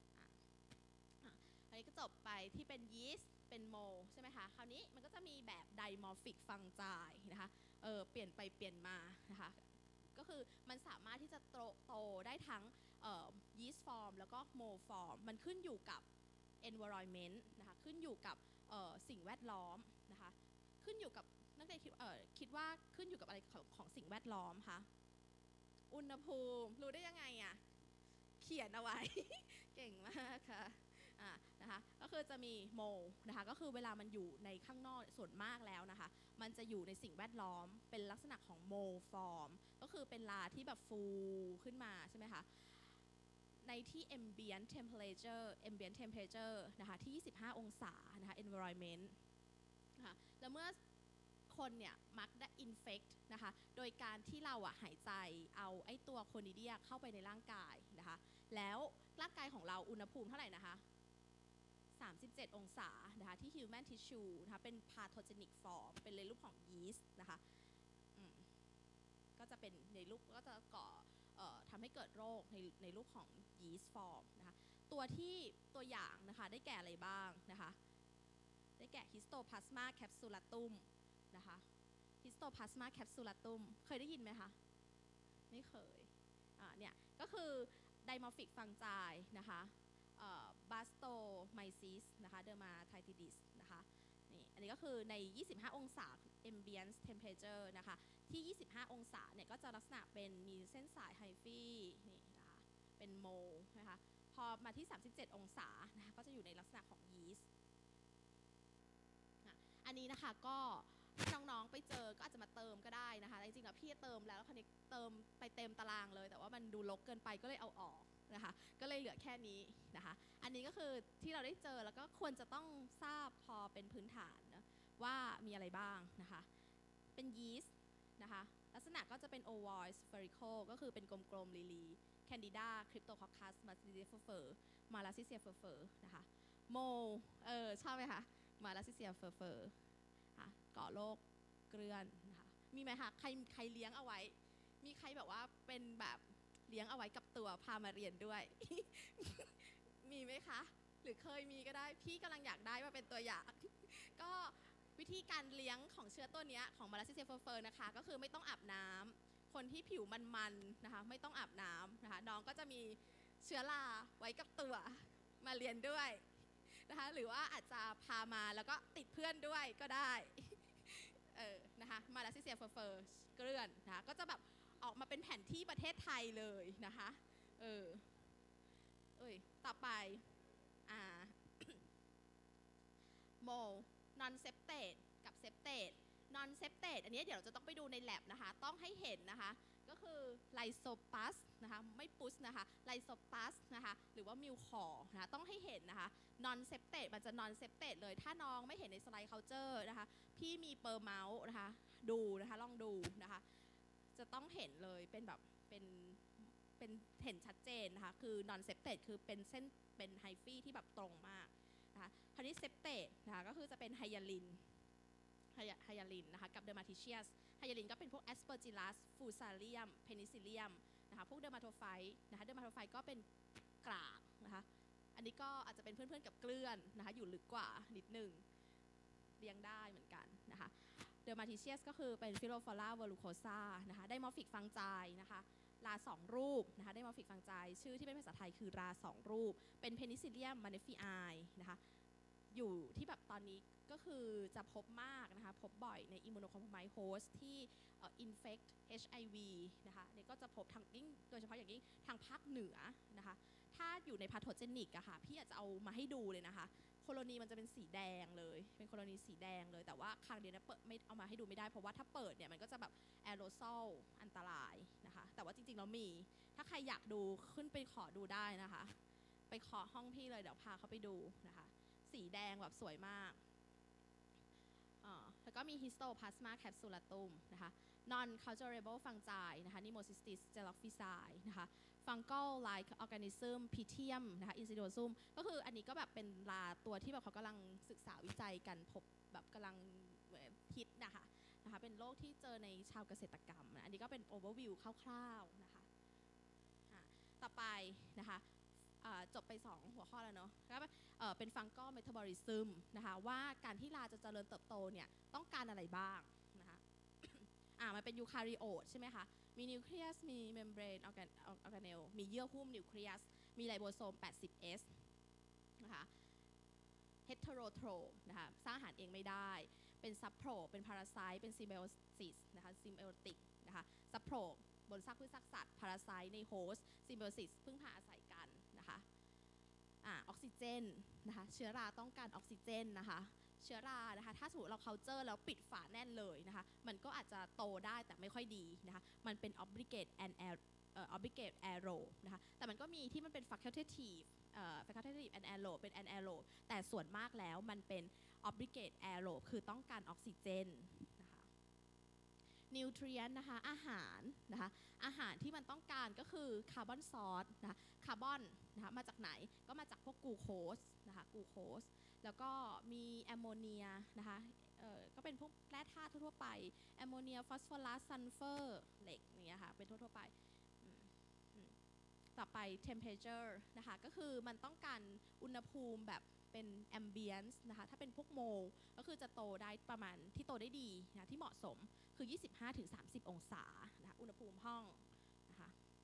อันนี้ก็จบไปที่เป็นยีสต์เป็นโมใช่ไหมคะคราวนี้มันก็จะมีแบบไดมอร์ฟิกฟังจายนะคะเปลี่ยนไปเปลี่ยนมานะคะก็คือมันสามารถที่จะโตได้ทั้งยีสต์ฟอร์มแล้วก็โมฟอร์มมันขึ้นอยู่กับ environment นะคะขึ้นอยู่กับสิ่งแวดล้อมนะคะขึ้นอยู่กับนักเรียนคิดว่าขึ้นอยู่กับอะไรของสิ่งแวดล้อมคะอุณหภูมิรู้ได้ยังไงอะเขียนเอาไว้ เก่งมากค่ะนะคะก็คือจะมีโมนะคะก็คือเวลามันอยู่ในข้างนอกส่วนมากแล้วนะคะมันจะอยู่ในสิ่งแวดล้อมเป็นลักษณะของโมฟอร์มก็คือเป็นลาที่แบบฟูขึ้นมาใช่ไหมคะในที่ ambient temperature นะคะที่25องศานะคะ environment นะคะแล้วเมื่อคนเนี่ยมักได้ infect นะคะโดยการที่เราหายใจเอาไอ้ตัวโคนิเดียเข้าไปในร่างกายนะคะแล้วร่างกายของเราอุณหภูมิเท่าไหร่นะคะ37องศานะคะที่ human tissue นะคะเป็น pathogenic form เป็นในรูปของยีสต์นะคะเป็นในรูปก็จะก่อทำให้เกิดโรคในรูปของ yeast form นะคะตัวอย่างนะคะได้แก่อะไรบ้างนะคะได้แก่ Histoplasma capsulatum นะคะ Histoplasma capsulatum เคยได้ยินไหมคะไม่เคยเนี่ยก็คือ Dimorphic fungi นะคะ Blastomyces นะคะ Dermatitis นะคะนี่อันนี้ก็คือใน25องศา ambient temperature นะคะที่25องศาเนี่ยก็จะลักษณะเป็นมีเส้นสายไฮฟี่นี่นะคะเป็นโมนะคะพอมาที่37องศานะคะก็จะอยู่ในลักษณะของยีสต์อันนี้นะคะก็น้องๆไปเจอก็อาจจะมาเติมก็ได้นะคะจริงๆแล้วพี่เติมแล้วคราวนี้เติมไปเต็มตารางเลยแต่ว่ามันดูรกเกินไปก็เลยเอาออกนะคะก็เลยเหลือแค่นี้นะคะอันนี้ก็คือที่เราได้เจอแล้วก็ควรจะต้องทราบพอเป็นพื้นฐานนะว่ามีอะไรบ้างนะคะเป็นยีสต์นะคะลักษณะก็จะเป็น ovoid spherical ก็คือเป็นกลมๆลีๆ Candida Cryptococcus Malassezia fur Malassezia fur นะคะโมชอบไหมคะ Malassezia fur ก่อโรคเกลื่อนนะคะมีไหมคะใครเลี้ยงเอาไว้มีใครแบบว่าเป็นแบบเลี้ยงเอาไว้กับตัวพามาเรียนด้วย มีไหมคะหรือเคยมีก็ได้พี่กำลังอยากได้มาเป็นตัวอย่าง ก็วิธีการเลี้ยงของเชื้อตัวนี้ของMalassezia furนะคะก็คือไม่ต้องอาบน้ำคนที่ผิวมันๆนะคะไม่ต้องอาบน้ำนะคะน้องก็จะมีเชื้อราไว้กับตัวมาเรียนด้วยนะคะหรือว่าอาจจะพามาแล้วก็ติดเพื่อนด้วยก็ได้นะคะMalassezia furเกลื่อนนะคะก็จะแบบออกมาเป็นแผนที่ประเทศไทยเลยนะคะต่อไปโมnon septate กับ septate non septate อันนี้เดี๋ยวเราจะต้องไปดูใน lab นะคะต้องให้เห็นนะคะก็คือไลโซปัสนะคะไม่ปุสนะคะไลโซปัสนะคะหรือว่ามิวคอร์นะคะต้องให้เห็นนะคะ non septate มันจะ non septate เลยถ้าน้องไม่เห็นในสไลด์เคาน์เตอร์นะคะพี่มีเปอร์เมาส์นะคะดูนะคะลองดูนะคะจะต้องเห็นเลยเป็นแบบเป็นเห็นชัดเจนนะคะคือ non septate คือเป็นเส้นเป็นไฮฟี่ที่แบบตรงมากนะคะคราวนี้ septate นะคะก็คือจะเป็นไฮยาลินนะคะกับ dermatitious ไฮยาลินก็เป็นพวก aspergillus fusarium penicillium นะคะพวก dermatophyte นะคะ dermatophyte ก็เป็นกรากนะคะอันนี้ก็อาจจะเป็นเพื่อนๆกับเกลื่อนนะคะอยู่ลึกกว่านิดนึงเลี้ยงได้เหมือนกันนะคะ dermatitious ก็คือเป็น Phylloflora verrucosa นะคะ dimorphic fungi นะคะรา2รูปนะคะ dimorphic fungi ชื่อที่เป็นภาษาไทยคือรา2รูปเป็น penicillium malefii นะคะอยู่ที่แบบตอนนี้ก็คือจะพบมากนะคะพบบ่อยใน immunocompromised host ที่infect HIV นะคะเนี่ยก็จะพบทางยิ่งโดยเฉพาะอย่างยิ่งทางภาคเหนือนะคะถ้าอยู่ใน pathogenic อะค่ะพี่อาจจะเอามาให้ดูเลยนะคะโคโลนีมันจะเป็นสีแดงเลยเป็นโคโลนีสีแดงเลยแต่ว่าครั้งเดียวนะเปิดไม่เอามาให้ดูไม่ได้เพราะว่าถ้าเปิดเนี่ยมันก็จะแบบแอโรซอลอันตรายนะคะแต่ว่าจริงๆแล้วมีถ้าใครอยากดูขึ้นไปขอดูได้นะคะไปขอห้องพี่เลยเดี๋ยวพาเขาไปดูนะคะสีแดงแบบสวยมากแล้วก็มี Histoplasma capsulatum นะคะ non culturable fungi นะคะ Pneumocystis gelophysi นะคะ fungal like organism Pythium นะคะ insidiosusum ก็คืออันนี้ก็แบบเป็นตัวที่แบบเขากำลังศึกษาวิจัยกันพบแบบกำลังฮิตนะคะเป็นโรคที่เจอในชาวเกษตรกรรมอันนี้ก็เป็น overview คร่าวๆนะคะต่อไปนะคะจบไป2หัวข้อแล้วเนาะแล้วเป็นฟังกอลเมตาบอลิซึมนะคะว่าการที่ราจะเจริญเติบโตเนี่ยต้องการอะไรบ้างนะคะมันเป็นยูคาริโอตใช่ไหมคะมีนิวเคลียสมีเมมเบรนออร์แกเนลมีเยื่อหุ้มนิวเคลียสมีไลโบโซม 80S นะคะเฮตโรโทรนะคะสร้างอาหารเองไม่ได้เป็นซับโพรเป็นพาราไซต์เป็นซิมไบโอซิสนะคะซิมไบโอติกนะคะซับโพรบนซากพืชซากสัตว์พาราไซต์ในโฮสต์ซิมไบโอซิสพึ่งพาอาศัยกันนะคะออกซิเจนนะคะเชื้อราต้องการออกซิเจนนะคะเชื้อรานะคะถ้าสมมติเราเคาน์เตอร์แล้วปิดฝาแน่นเลยนะคะมันก็อาจจะโตได้แต่ไม่ค่อยดีนะคะมันเป็น obligate aerob นะคะแต่มันก็มีที่มันเป็น facultative and aerob เป็น anaerob แต่ส่วนมากแล้วมันเป็น obligate aerob คือต้องการออกซิเจนนะคะนิวทรีนนะคะอาหารที่มันต้องการก็คือคาร์บอนซอสนะคะคาร์บอนนะคะมาจากไหนก็มาจากพวกกลูโคสนะคะกลูโคสแล้วก็มีแอมโมเนียนะคะก็เป็นพวกแร่ธาตุทั่วไปแอมโมเนียฟอสฟอรัสซัลเฟอร์เหล็กอย่างเงี้ยค่ะเป็นทั่วไปต่อไป temperature นะคะก็คือมันต้องการอุณหภูมิแบบเป็น ambience นะคะถ้าเป็นพวกโมลก็คือจะโตได้ประมาณที่โตได้ดีนะที่เหมาะสมคือ 25-30 องศานะคะอุณหภูมิห้องนะคะ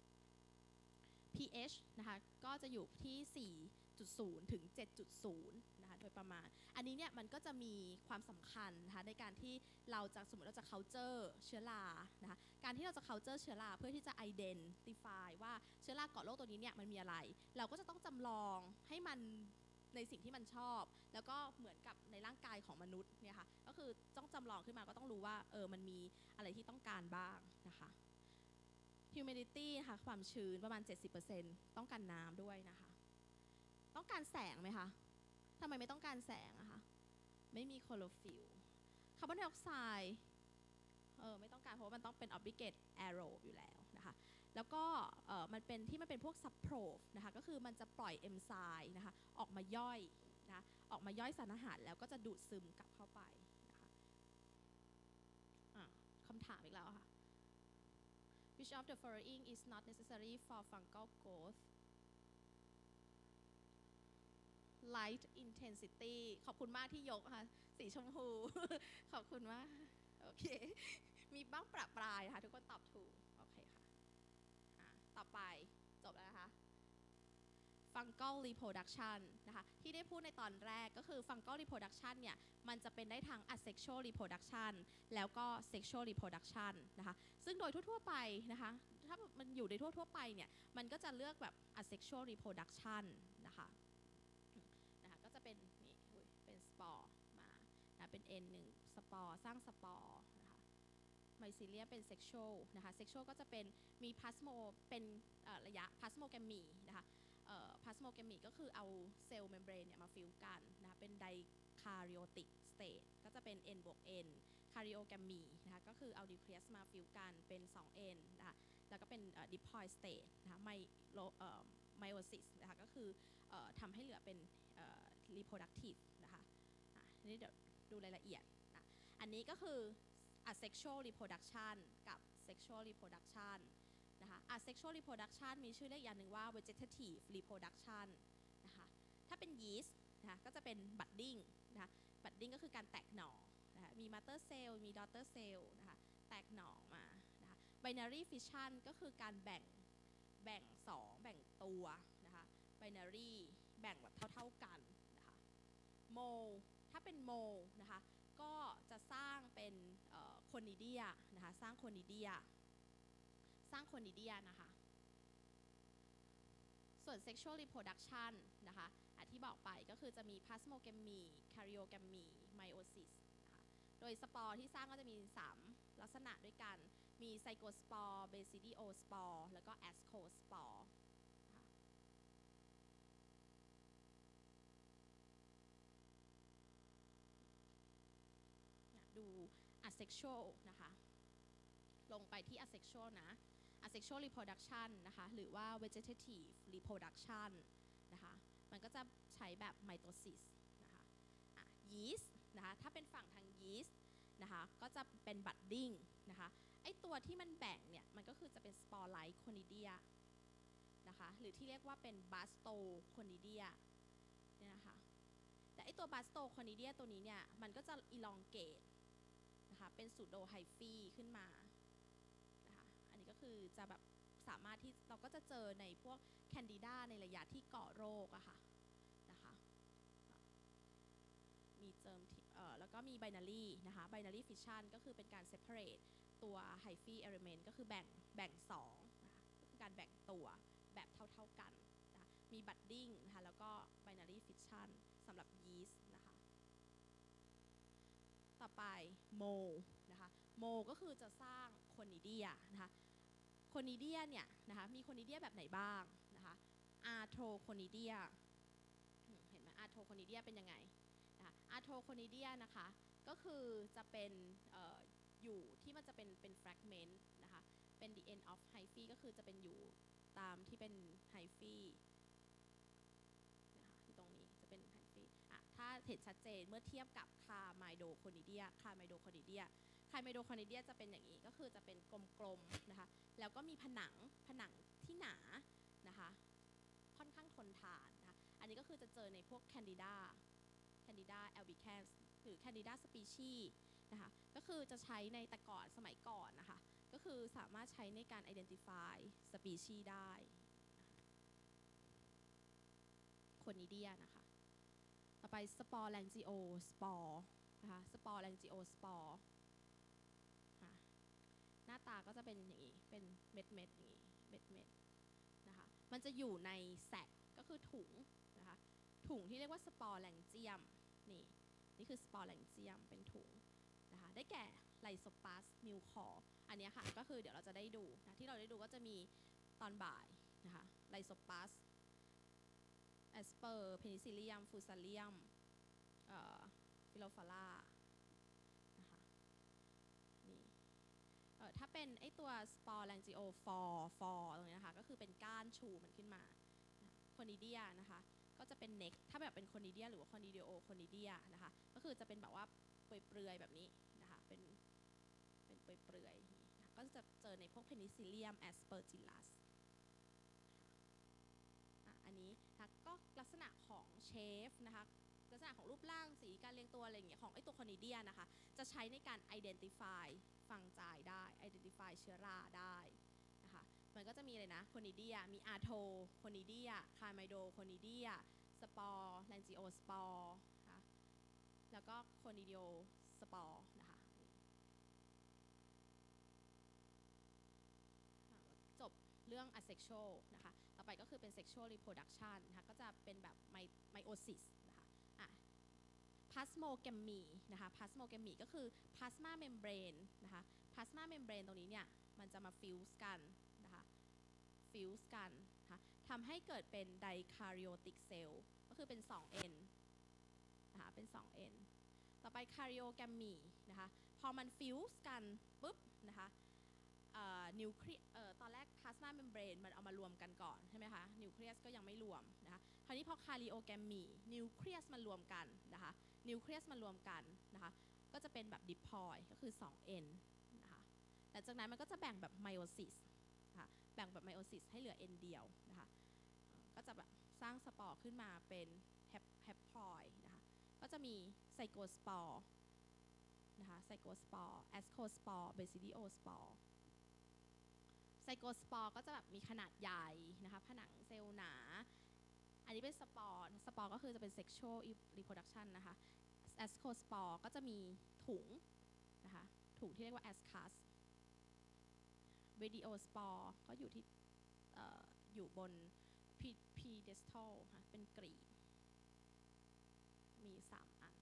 pH นะคะก็จะอยู่ที่ 4.0 ถึง 7.0 นะคะโดยประมาณอันนี้เนี่ยมันก็จะมีความสำคัญนะคะในการที่เราจะสมมติเราจะ culture เชื้อรานะคะการที่เราจะ culture เชื้อราเพื่อที่จะ identify ว่าเชื้อราเกาะโรคตัวนี้เนี่ยมันมีอะไรเราก็จะต้องจำลองให้มันในสิ่งที่มันชอบแล้วก็เหมือนกับในร่างกายของมนุษย์เนี่ยค่ะก็คือต้องจำลองขึ้นมาก็ต้องรู้ว่ามันมีอะไรที่ต้องการบ้างนะคะ humidity ค่ะความชื้นประมาณ 70% ต้องการน้ำด้วยนะคะต้องการแสงไหมคะทำไมไม่ต้องการแสงอะคะไม่มีโคโลฟิลคาร์บอนไดออกไซด์ไม่ต้องการเพราะว่ามันต้องเป็น obligate aero อยู่แล้วนะคะแล้วก็มันเป็นพวก subprove นะคะก็คือมันจะปล่อยเอนไซม์นะคะออกมาย่อยนะออกมาย่อยสารอาหารแล้วก็จะดูดซึมกลับเข้าไปนะคะคำถามอีกแล้วค่ะ Which of the following is not necessary for fungal growth light intensity ขอบคุณมากที่ยกค่ะสีชมพู ขอบคุณมากโอเคมีบ้างประปรายค่ะทุกคนตอบถูกโอเคค่ะต่อไปจบแล้วนะคะ fungal reproduction นะคะที่ได้พูดในตอนแรกก็คือ fungal reproduction เนี่ยมันจะเป็นได้ทั้ง asexual reproduction แล้วก็ sexual reproduction นะคะซึ่งโดยทั่วๆไปนะคะถ้ามันอยู่ในทั่วๆไปเนี่ยมันก็จะเลือกแบบ asexual reproduction นะคะก็จะเป็นนี่เป็นสปอร์มานะเป็น N1 สปอร์สร้างสปอร์นะคะไมซิเลียมเป็น sexual นะคะ sexual ก็จะเป็นมีพลาสโมเป็นระยะพลาสโมแกรมีนะคะพลาสโมแกรมีก็คือเอาเซลล์เมมเบรนเนี่ยมาฟิวกันนะคะเป็นไดคาริโอติกสเตทก็จะเป็น N บวก N คาริโอแกรมีนะคะก็คือเอานิวเคลียสมาฟิวกันเป็น 2N นะคะแล้วก็เป็นดิพลอยสเตทนะคะไมโอซิสนะคะก็คือทำให้เหลือเป็นreproductive นะคะนี่เดี๋ยวดูรายละเอียดนะอันนี้ก็คือ asexual reproduction กับ sexual reproduction นะคะ asexual reproduction มีชื่อเรียกอย่างหนึ่งว่า vegetative reproduction นะคะถ้าเป็น yeast นะคะก็จะเป็น budding นะคะ budding ก็คือการแตกหน่อนะคะมี mother cell มี daughter cell นะคะแตกหน่อมานะคะ binary fission ก็คือการแบ่ง2แบ่งตัวนะคะ binary แบ่งแบบเท่าๆกันนะคะโมถ้าเป็นโมนะคะก็จะสร้างเป็นโคนิเดียนะคะสร้างโคนิเดียนะคะส่วน sexual reproduction นะคะที่บอกไปก็คือจะมี plasmogamy karyogamy meiosis นะคะโดยสปอร์ที่สร้างก็จะมี3ลักษณะด้วยกันมีไซโกสปอร์เบซิดิโอสปอร์แล้วก็แอสโคสปอร์ดู asexual นะคะลงไปที่ asexual นะ asexual reproduction นะคะหรือว่า vegetative reproduction นะคะมันก็จะใช้แบบ mitosis นะคะyeast นะคะถ้าเป็นฝั่งทาง yeast นะคะก็จะเป็น budding นะคะไอตัวที่มันแบ่งเนี่ยมันก็คือจะเป็น spore like conidia นะคะหรือที่เรียกว่าเป็น blastoconidia เนี่ยนะคะแต่ไอตัว blastoconidia ตัวนี้เนี่ยมันก็จะ elongate นะคะเป็น pseudo hyphae ขึ้นมานะคะอันนี้ก็คือจะแบบสามารถที่เราก็จะเจอในพวก candida ในระยะที่ก่อโรคอะค่ะนะคะมีเจิมแล้วก็มี binary นะคะ binary fission ก็คือเป็นการ separate ตัว hyphae element ก็คือแบ่ง2นะคะก็คือการแบ่งตัวแบบเท่ากันนะมี budding นะคะแล้วก็ binary fission สำหรับ yeast นะคะต่อไป mold นะคะ mold ก็คือจะสร้างโคนิเดียนะคะโคนิเดียเนี่ยนะคะมีโคนิเดียแบบไหนบ้างนะคะอาร์โทโคนิเดียเห็นไหมอาร์โทโคนิเดียเป็นยังไงนะคะอาร์โทโคนิเดียนะคะก็คือจะเป็นอยู่ที่มันจะเป็นแฟกเมนต์นะคะเป็น the end of hyphae ก็คือจะเป็นอยู่ตามที่เป็น hyphae นะคะที่ตรงนี้จะเป็น hyphae ถ้าเห็นชัดเจนเมื่อเทียบกับคาไมโดโคนิเดียจะเป็นอย่างนี้ก็คือจะเป็นกลมๆนะคะแล้วก็มีผนังที่หนานะคะค่อนข้างทนทานนะคะอันนี้ก็คือจะเจอในพวกแคนดิดาalbicans หรือ Candida species นะคะก็คือจะใช้ในแต่ก่อนสมัยก่อนนะคะก็คือสามารถใช้ในการ identify species ได้โคนิเดียนะคะต่อไปสปอร์แลงจิโอสปอร์นะคะสปอร์แลงจิโอสปอร์หน้าตาก็จะเป็นอย่างนี้เป็นเม็ดอย่างนี้เม็ดนะคะมันจะอยู่ในแซกก็คือถุงนะคะถุงที่เรียกว่าสปอร์แลงเจียมนี่คือสปอร์แลงเจียมเป็นถุงนะคะได้แก่ไลโซปัสมิวคอร์อันนี้ค่ะก็คือเดี๋ยวเราจะได้ดูนะที่เราได้ดูก็จะมีตอนบ่ายนะคะไลโซปัสแอสเปอร์เพนิซิลเลียมฟูซาเลียมฟิโลฟาร่านะคะนี่ถ้าเป็นไอตัวสปอร์แลงจิโอฟอร์ตรงนี้นะคะก็คือเป็นก้านชูมันขึ้นมาโคนิเดียนะคะก็จะเป็นเน็กถ้าแบบเป็นโคนิเดียหรือว่าโคนิเดียโอโคนิเดียนะคะก็คือจะเป็นแบบว่าเปลือยๆแบบนี้นะคะเป็นเปลือยๆก็จะเจอในพวกเพนิซิลเลียมแอสเปอร์จิลัสอันนี้นะก็ลักษณะของเชฟนะคะลักษณะของรูปร่างสีการเรียงตัวอะไรอย่างเงี้ยของไอตัวโคนิเดียนะคะจะใช้ในการ identify ฟังจายได้ identify เชื้อราได้นะคะมันก็จะมีเลยนะโคนิเดียมีอาร์โทโคนิเดียคาไมโดโคนิเดียสปอร์แลนจิโอสปอร์นะคะแล้วก็โคนิเดียสปอร์นะคะจบเรื่อง asexual นะคะต่อไปก็คือเป็น sexual reproduction นะคะก็จะเป็นแบบ meiosis นะคะplasmogamy นะคะ plasmogamy ก็คือ plasma membrane นะคะ plasma membrane ตรงนี้เนี่ยมันจะมา fuse กันนะคะ fuse กันนะคะทำให้เกิดเป็น dikaryotic cell ก็คือเป็น 2N นะคะเป็น 2N ต่อไป karyogamy นะคะพอมัน fuse กันปุ๊บนะคะนิวเคลียสตอนแรกพลาสมาเมมเบรนมันเอามารวมกันก่อนใช่ไหมคะนิวเคลียสก็ยังไม่รวมนะคะคราวนี้พอคาริโอแกมมีนิวเคลียสมันรวมกันนะคะนิวเคลียสมันรวมกันนะคะก็จะเป็นแบบดิพอยก็คือ 2N นะคะแต่จากนั้นมันก็จะแบ่งแบบไมโอซิสนะคะแบ่งแบบไมโอซิสให้เหลือ N เดียวนะคะก็จะแบบสร้างสปอร์ขึ้นมาเป็นแฮปพลอยนะคะก็จะมีไซโกสปอร์นะคะไซโกสปอร์แอสโคสปอร์เบซิดิโอสปอร์ไซโกสปอร์ก็จะแบบมีขนาดใหญ่นะคะผนังเซลล์หนาอันนี้เป็นสปอร์ก็คือจะเป็น sexual reproduction นะคะแอสโคสปอร์ก็จะมีถุงนะคะถุงที่เรียกว่า ascus เวดิโอสปอร์ก็อยู่ที่อยู่บน pedestal ค่ะเป็นกรีบมี3อัน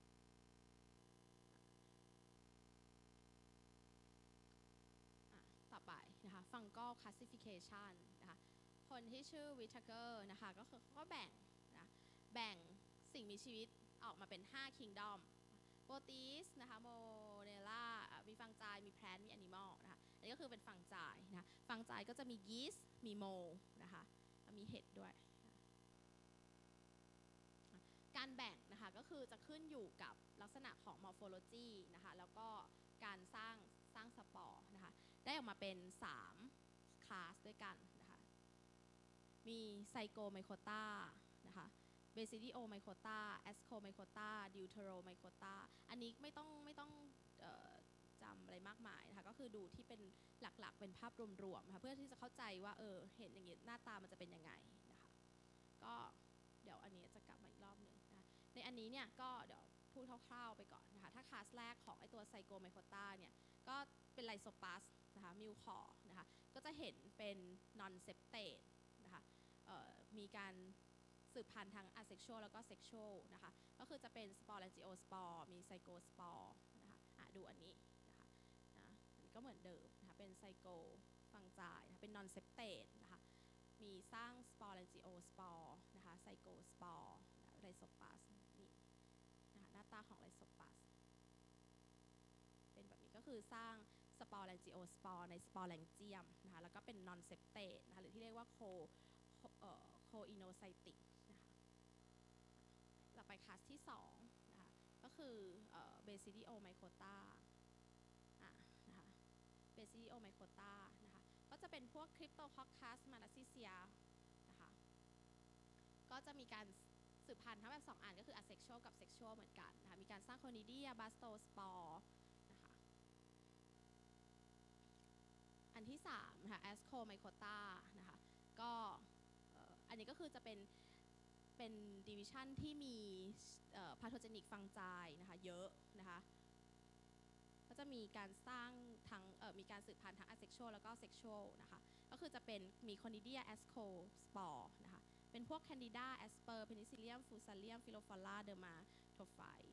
ต่อไปนะคะ fungal classification นะคะคนที่ชื่อวิทเกอร์นะคะก็คือเขาก็แบ่งสิ่งมีชีวิตออกมาเป็น5 kingdom โปรตีสนะคะโมเนล่ามีฟังจายมีแพลนมีแอนิมอลนะคะอันนี้ก็คือเป็นฟังจายนะคะฟังจายก็จะมียีสต์มีโมนะคะมีเห็ดด้วยการแบ่งนะคะก็คือจะขึ้นอยู่กับลักษณะของ morphology นะคะแล้วก็การสร้างสปอร์นะคะได้ออกมาเป็น3คลาสด้วยกันนะคะมีไซโกไมโคตานะคะเบซิดิโอไมโคตาแอสโคไมโคตาดิวเทโรไมโคตาอันนี้ไม่ต้องจำอะไรมากมายนะคะก็คือดูที่เป็นหลักๆเป็นภาพรวมๆนะคะเพื่อที่จะเข้าใจว่าเห็นอย่างนี้หน้าตามันจะเป็นยังไงนะคะก็เดี๋ยวอันนี้จะกลับมาอีกรอบหนึ่งนะคะในอันนี้เนี่ยก็เดี๋ยวพูดคร่าวๆไปก่อนนะคะถ้าคลาสแรกของไอตัวไซโกไมโคตาเนี่ยก็เป็นไลโซปัสนะคะมิวคอร์นะคะก็จะเห็นเป็นนอนเซปเตตนะคะมีการสืบพันธุ์ทางอะเซ็กชวลแล้วก็เซ็กชวลนะคะก็คือจะเป็นสปอร์แลนจิโอสปอร์มีไซโกสปอร์นะคะดูอันนี้นะคะอันนี้ก็เหมือนเดิมนะคะเป็นไซโกฟังจายนะคะเป็นนอนเซปเตตนะคะมีสร้างสปอร์แลนจิโอสปอร์นะคะไซโกสปอร์ไลโซปัสนี่นะคะหน้าตาของไลโซปัสเป็นแบบนี้ก็คือสร้างสปอร์แลนจิโอสปอร์ในสปอร์แลงเจียมนะคะแล้วก็เป็นนอนเซปเตตนะคะหรือที่เรียกว่าโคอิโนไซติกนะคะต่อไปไปคลาสที่2นะคะก็คือBasidio mycota นะคะ Basidio mycota นะคะก็จะเป็นพวก Cryptococcus malassezia นะคะก็จะมีการสืบพันธุ์ทั้งแบบ2อันก็คือ asexual กับ sexual เหมือนกันนะคะมีการสร้าง conidia blastospore นะคะอันที่3นะคะ Ascomycota นะคะก็อันนี้ก็คือจะเป็นdivision ที่มีpathogenic fungi นะคะเยอะนะคะก็จะมีการสร้างทั้งมีการสืบพันธุ์ทั้ง asexual แล้วก็ sexual นะคะก็คือจะเป็นมี conidia ascospore นะคะเป็นพวก candida asper penicillium fusarium philophora dermatophyte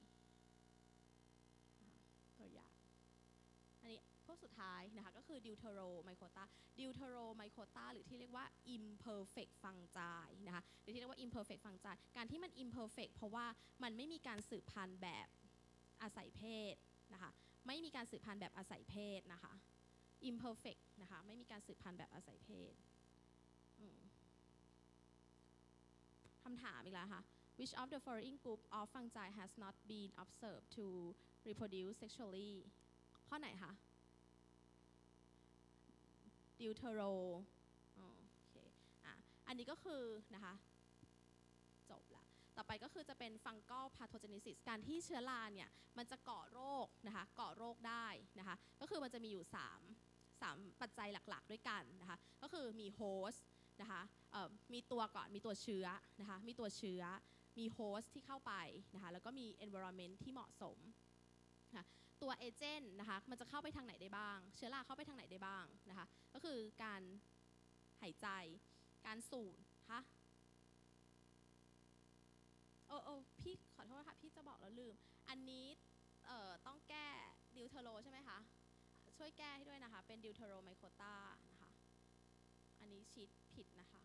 ตัวอย่างอันนี้พวกสุดท้ายนะคะก็คือ Deuteromycota Deuteromycota หรือที่เรียกว่า imperfect fungi นะคะหรือที่เรียกว่า imperfect fungi การที่มัน imperfect เพราะว่ามันไม่มีการสืบพันธุ์แบบอาศัยเพศนะคะไม่มีการสืบพันธุ์แบบอาศัยเพศนะคะ imperfect นะคะไม่มีการสืบพันธุ์แบบอาศัยเพศคำถามอีกแล้วค่ะ Which of the following group of fungi has not been observed to reproduce sexually ข้อไหนคะ Deutero โอเคอันนี้ก็คือนะคะจบละต่อไปก็คือจะเป็น fungal pathogenesis การที่เชื้อราเนี่ยมันจะก่อโรคนะคะก่อโรคได้นะคะก็คือมันจะมีอยู่3ปัจจัยหลักๆด้วยกันนะคะก็คือมีโฮสต์นะคะมีตัวก่อนมีตัวเชื้อนะคะมีตัวเชื้อมีโฮสต์ที่เข้าไปนะคะแล้วก็มี environment ที่เหมาะสมนะตัวเอเจนต์นะคะมันจะเข้าไปทางไหนได้บ้างเชื้อราเข้าไปทางไหนได้บ้างนะคะก็คือการหายใจการสูดค่ะพี่ขอโทษค่ะพี่จะบอกแล้วลืมอันนี้ต้องแก้ดิวเทโรใช่ไหมคะช่วยแก้ให้ด้วยนะคะเป็นดิวเทโรไมโคตานะคะอันนี้ชีทผิดนะคะ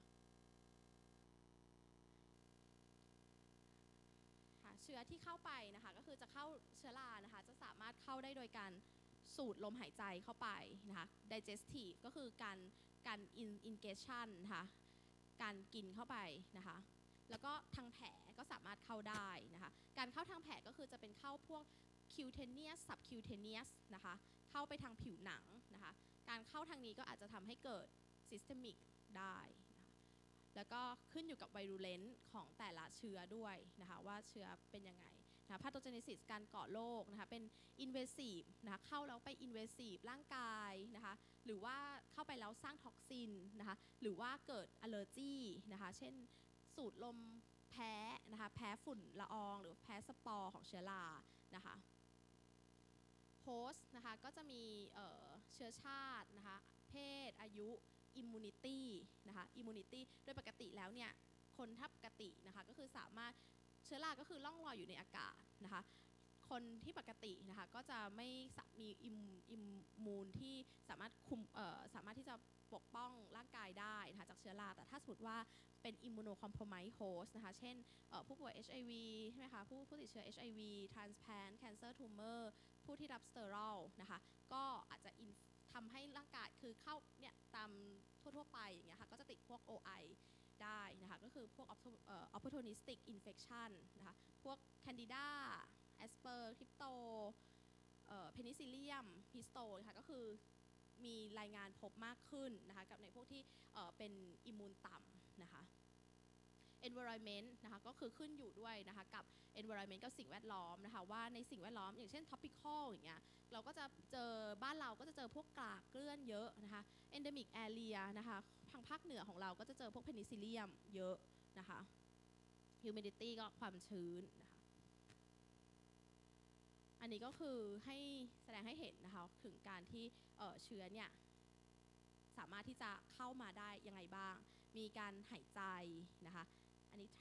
เชื้อที่เข้าไปนะคะก็คือจะเข้าเชื้อรานะคะจะสามารถเข้าได้โดยการสูดลมหายใจเข้าไปนะคะ digestive ก็คือการ ingestion นะคะการกินเข้าไปนะคะแล้วก็ทางแผลก็สามารถเข้าได้นะคะการเข้าทางแผลก็คือจะเป็นเข้าพวก cutaneous subcutaneous นะคะเข้าไปทางผิวหนังนะคะการเข้าทางนี้ก็อาจจะทำให้เกิด systemic ได้แล้วก็ขึ้นอยู่กับไวรูเลนต์ของแต่ละเชื้อด้วยนะคะว่าเชื้อเป็นยังไงนะพาโทเจเนซิสการก่อโรคนะคะเป็น invasive นะคะเข้าแล้วไป invasive ร่างกายนะคะหรือว่าเข้าไปแล้วสร้างท็อกซินนะคะหรือว่าเกิด allergy นะคะเช่นสูดลมแพ้นะคะแพ้ฝุ่นละอองหรือแพ้สปอร์ของเชื้อรานะคะโฮสต์นะคะก็จะมีเชื้อชาตินะคะเพศอายุimmunity นะคะ immunity โดยปกติแล้วเนี่ยคนถ้าปกตินะคะก็คือสามารถเชื้อราก็คือล่องลอยอยู่ในอากาศนะคะคนที่ปกตินะคะก็จะไม่มีอิมมูนที่สามารถสามารถที่จะปกป้องร่างกายได้นะคะจากเชื้อราแต่ถ้าสมมติว่าเป็น immunocompromised host นะคะเช่นผู้ป่วย HIV ใช่ไหมคะผู้ติดเชื้อ HIV transplant cancer tumor ผู้ที่รับสเตียรอยด์นะคะก็อาจจะทำให้ร่างกายคือเข้าเนี่ยตามทั่วไปอย่างเงี้ยค่ะก็จะติดพวก OI ได้นะคะก็คือพวก opportunistic infection นะคะพวก candida asper crypto penicillium histo นะคะก็คือมีรายงานพบมากขึ้นนะคะกับในพวกที่เป็นอิมมูนต่ำนะคะ environment นะคะก็คือขึ้นอยู่ด้วยนะคะกับ environment ก็สิ่งแวดล้อมนะคะว่าในสิ่งแวดล้อมอย่างเช่น tropical อย่างเงี้ยเราก็จะเจอบ้านเราก็จะเจอพวกกลากเกลื่อนเยอะนะคะ endemic area นะคะทางภาคเหนือของเราก็จะเจอพวก penicillium เยอะนะคะ humidity ก็ความชื้นนะคะอันนี้ก็คือให้แสดงให้เห็นนะคะถึงการที่เชื้อเนี่ยสามารถที่จะเข้ามาได้ยังไงบ้างมีการหายใจนะคะอันนี้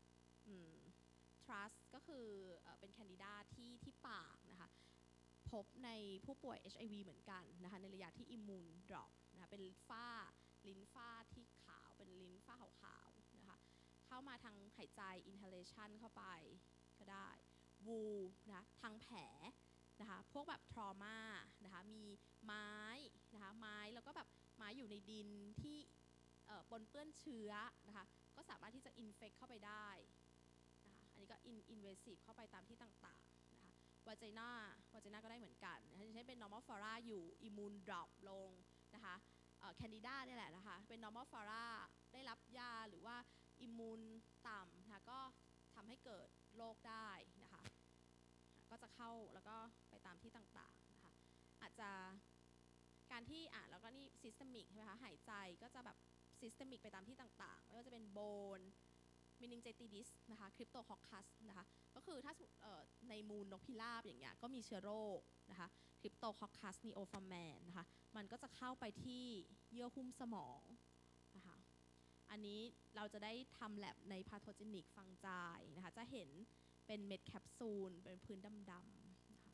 trust ก็คือเป็นแคนดิดาที่ปากนะคะพบในผู้ป่วย HIV เหมือนกันนะคะในระยะที่อิมมูนดรอปนะคะเป็นฝ้าลิ้นฝ้าที่ขาวเป็นลิ้นฝ้าขาวๆนะคะเข้ามาทางหายใจ inhalation เข้าไปก็ได้วูนะคะทางแผลนะคะพวกแบบ trauma นะคะมีไม้นะคะไม้แล้วก็แบบไม้อยู่ในดินที่ปนเปื้อนเชื้อนะคะก็สามารถที่จะ infect เข้าไปได้นะคะอันนี้นี้ก็ invasive เข้าไปตามที่ต่างๆนะคะวาจาน่ก็ได้เหมือนกันนะคะอย่างเช่นเป็น normal flora อยู่ immune drop ลงนะคะcandida เนี่ยแหละนะคะเป็น normal flora ได้รับยาหรือว่า immune ต่ำนะคะก็ทำให้เกิดโรคได้นะคะก็จะเข้าแล้วก็ไปตามที่ต่างๆนะคะอาจจะการที่แล้วก็นี่ systemic ใช่ไหมคะหายใจก็จะแบบ systemic ไปตามที่ต่างๆไม่ว่าจะเป็น bone meningitis นะคะ cryptococcus นะคะก็คือถ้าในมูลนกพิราบอย่างเงี้ยก็มีเชื้อโรคนะคะ cryptococcus neoformans นะคะมันก็จะเข้าไปที่เยื่อหุ้มสมองนะคะอันนี้เราจะได้ทำ lab ใน pathogenic fungi นะคะจะเห็นเป็นเม็ดแคปซูลเป็นพื้นดำๆนะคะ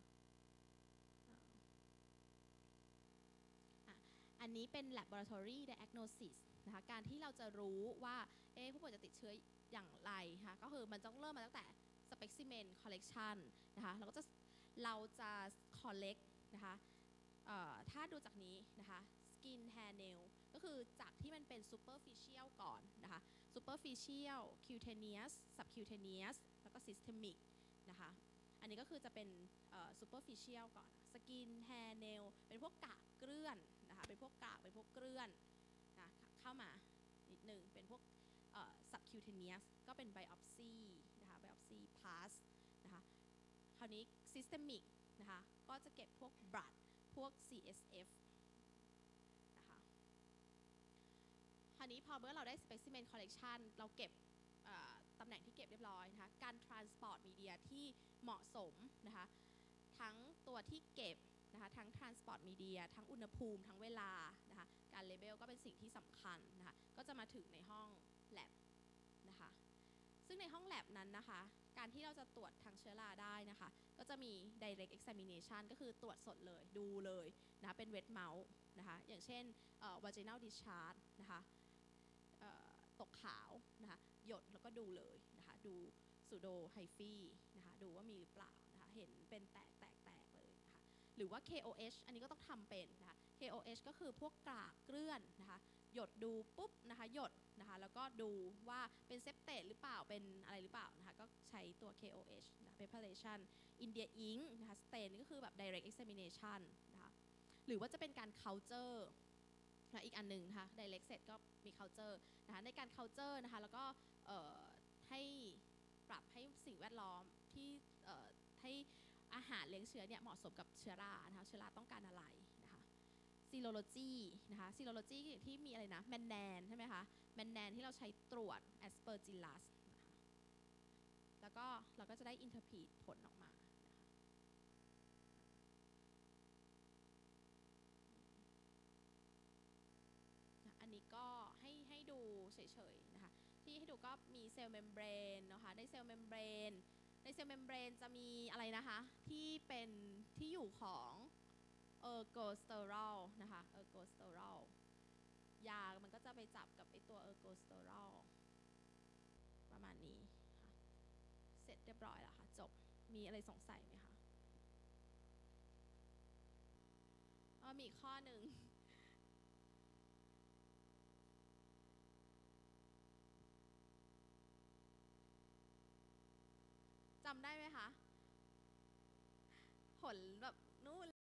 อันนี้เป็น laboratory diagnosis นะคะการที่เราจะรู้ว่าผู้ป่วยจะติดเชื้ออย่างไรคะก็คือมันต้องเริ่มมาตั้งแต่ specimen collection นะคะเราจะ collect นะคะถ้าดูจากนี้นะคะ skin hair nail ก็คือจากที่มันเป็น superficial ก่อนนะคะ superficial cutaneous subcutaneous แล้วก็ systemic นะคะอันนี้ก็คือจะเป็นsuperficial ก่อน skin hair nail เป็นพวกกากเกลื่อนนะคะเป็นพวกกากเป็นพวกเกลื่อนนะเข้ามานิดนึงเป็นพวกsubcutaneous ก็เป็น biopsy นะคะ biopsy pass นะคะคราวนี้ systemic นะคะก็จะเก็บพวก blood พวก CSF นะคะคราวนี้พอเมื่อเราได้ specimen collection เราเก็บตำแหน่งที่เก็บเรียบร้อยนะคะการ transport media ที่เหมาะสมนะคะทั้งตัวที่เก็บนะคะทั้ง transport media ทั้งอุณหภูมิทั้งเวลานะคะการ label ก็เป็นสิ่งที่สำคัญนะคะก็จะมาถึงในห้อง lab นะคะซึ่งในห้อง lab นั้นนะคะการที่เราจะตรวจทางเชื้อราได้นะคะก็จะมี direct examination ก็คือตรวจสดเลยดูเลยนะเป็น wet mouth นะคะอย่างเช่นvaginal discharge นะคะตกขาวนะคะหยดแล้วก็ดูเลยนะคะดู pseudo hyphae นะคะดูว่ามีหรือเปล่านะคะเห็นเป็นแตกเลยนะคะหรือว่า KOH อันนี้ก็ต้องทำเป็นนะคะ KOH ก็คือพวกกากเกลื่อนนะคะหยดดูปุ๊บนะคะหยดนะคะแล้วก็ดูว่าเป็นเซปเตตหรือเปล่าเป็นอะไรหรือเปล่านะคะก็ใช้ตัว KOH นะ preparation India ink นะคะ stain นี่ก็คือแบบ direct examination นะคะหรือว่าจะเป็นการ culture นะอีกอันหนึ่งนะคะ direct เสร็จก็มี culture นะคะในการ culture นะคะแล้วก็ให้ปรับให้สิ่งแวดล้อมที่ให้อาหารเลี้ยงเชื้อเนี่ยเหมาะสมกับเชื้อรานะคะเชื้อราต้องการอะไรนะคะ serology นะคะ serology ที่มีอะไรนะแมนแนนใช่ไหมคะแมนแนนที่เราใช้ตรวจ aspergillus นะคะแล้วก็เราก็จะได้ interpret ผลออกมานะคะอันนี้ก็ให้ดูเฉยๆนะคะที่ให้ดูก็มีเซลล์เมมเบรนนะคะในเซลล์เมมเบรนจะมีอะไรนะคะที่เป็นที่อยู่ของเออร์โกสเตอรอลนะคะเออร์โกสเตอรอลยามันก็จะไปจับกับไอตัวเออร์โกสเตอรอลประมาณนี้ค่ะเสร็จเรียบร้อยแล้วค่ะจบมีอะไรสงสัยไหมคะมีข้อหนึ่งจำได้ไหมคะผลแบบนู่น